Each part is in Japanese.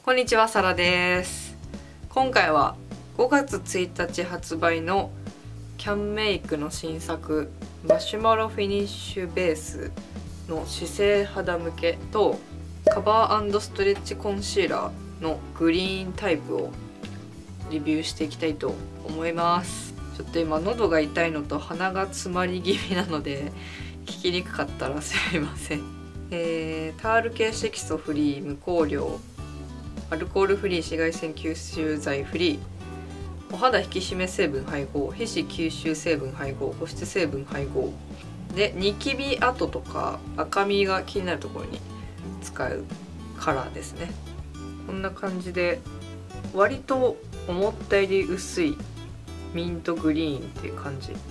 こんにちは、サラです。今回は5月1日発売のキャンメイクの新作マシュマロフィニッシュベースの姿勢肌向けとカバー&ストレッチコンシーラーのグリーンタイプをレビューしていきたいと思います。ちょっと今喉が痛いのと鼻が詰まり気味なので聞きにくかったらすみません。タール系色素フリー、無香料、アルコールフリー、紫外線吸収剤フリー、お肌引き締め成分配合、皮脂吸収成分配合、保湿成分配合で、ニキビ跡とか赤みが気になるところに使うカラーですね。こんな感じで割と思ったより薄いミントグリーンっていう感じ。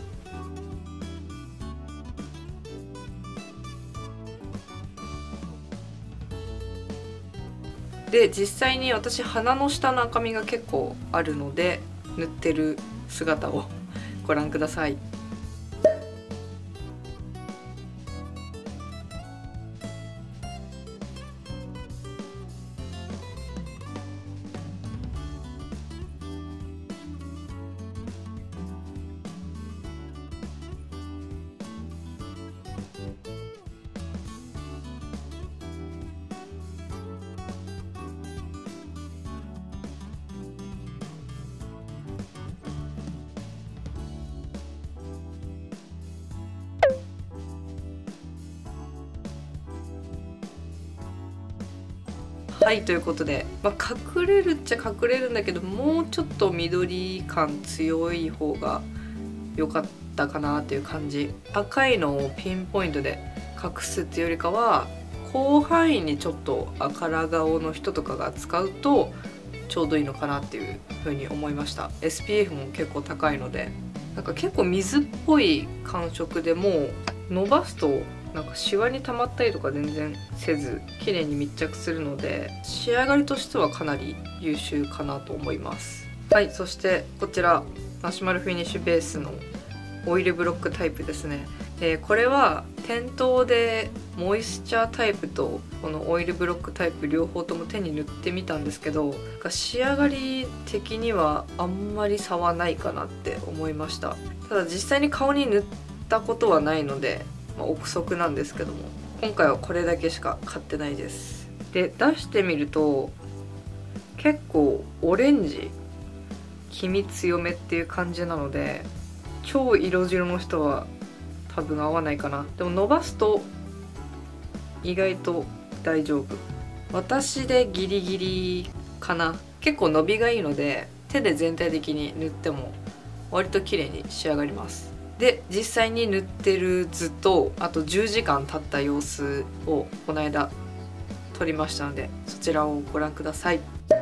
で、実際に私鼻の下の赤みが結構あるので塗ってる姿をご覧ください。はい、ということで、隠れるっちゃ隠れるんだけど、もうちょっと緑感強い方が良かったかなっていう感じ。赤いのをピンポイントで隠すっていうよりかは、広範囲にちょっと赤ら顔の人とかが使うとちょうどいいのかなっていう風に思いました。 SPF も結構高いので、なんか結構水っぽい感触でもう伸ばすとなんかシワに溜まったりとか全然せず綺麗に密着するので、仕上がりとしてはかなり優秀かなと思います。はい、そしてこちらマシュマロフィニッシュベースのオイルブロックタイプですね。これは店頭でモイスチャータイプとこのオイルブロックタイプ両方とも手に塗ってみたんですけど、仕上がり的にはあんまり差はないかなって思いました。ただ実際に顔に塗ったことはないので憶測なんですけども、今回はこれだけしか買ってないです。で、出してみると結構オレンジ黄身強めっていう感じなので、超色白の人は多分合わないかな。でも伸ばすと意外と大丈夫。私でギリギリかな。結構伸びがいいので手で全体的に塗っても割と綺麗に仕上がります。で、実際に塗ってる図とあと10時間経った様子をこの間撮りましたので、そちらをご覧ください。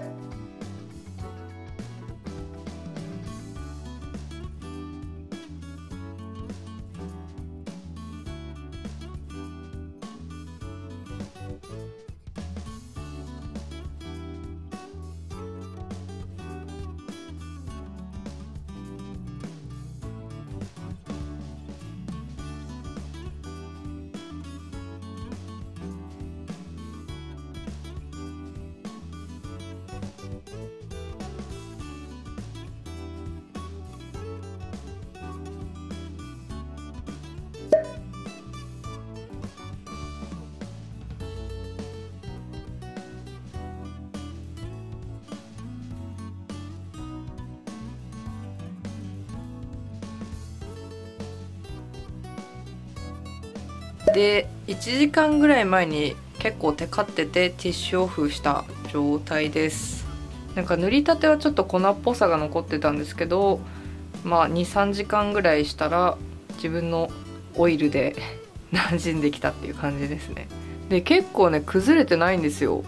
で、1時間ぐらい前に結構テカっててティッシュオフした状態です。なんか塗りたてはちょっと粉っぽさが残ってたんですけど、2、3時間ぐらいしたら自分のオイルで馴染んできたっていう感じですね。で、結構ね崩れてないんですよ。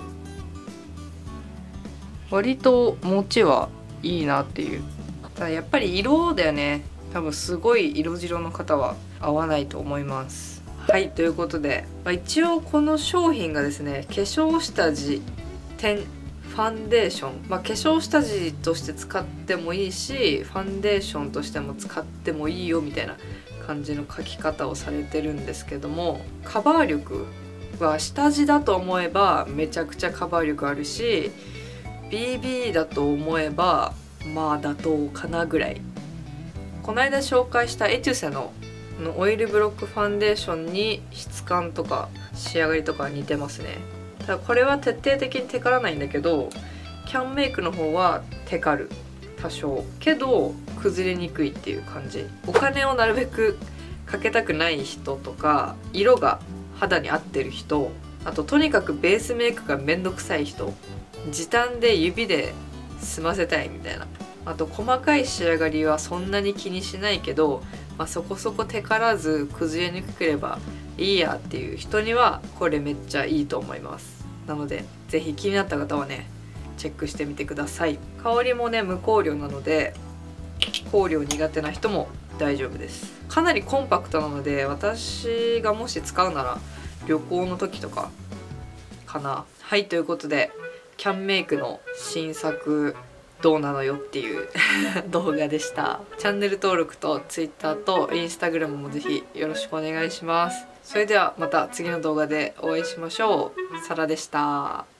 割と持ちはいいなっていう。ただやっぱり色だよね。多分すごい色白の方は合わないと思います。はい、ということで、一応この商品がですね、化粧下地10ファンデーション、化粧下地として使ってもいいしファンデーションとしても使ってもいいよみたいな感じの書き方をされてるんですけども、カバー力は下地だと思えばめちゃくちゃカバー力あるし、 BB だと思えばまあ妥当かなぐらい。この間紹介したエトゥセのオイルブロックファンデーションに質感とか仕上がりとか似てますね。ただこれは徹底的にテカらないんだけど、キャンメイクの方はテカる多少けど崩れにくいっていう感じ。お金をなるべくかけたくない人とか、色が肌に合ってる人、あととにかくベースメイクがめんどくさい人、時短で指で済ませたいみたいな、あと細かい仕上がりはそんなに気にしないけど、そこそこテカらず崩れにくければいいやっていう人にはこれめっちゃいいと思います。なので是非気になった方はねチェックしてみてください。香りもね無香料なので香料苦手な人も大丈夫です。かなりコンパクトなので、私がもし使うなら旅行の時とかかな。はい、ということでキャンメイクの新作どうなのよっていう動画でした。チャンネル登録と Twitter と Instagram もぜひよろしくお願いします。それではまた次の動画でお会いしましょう。さらでした。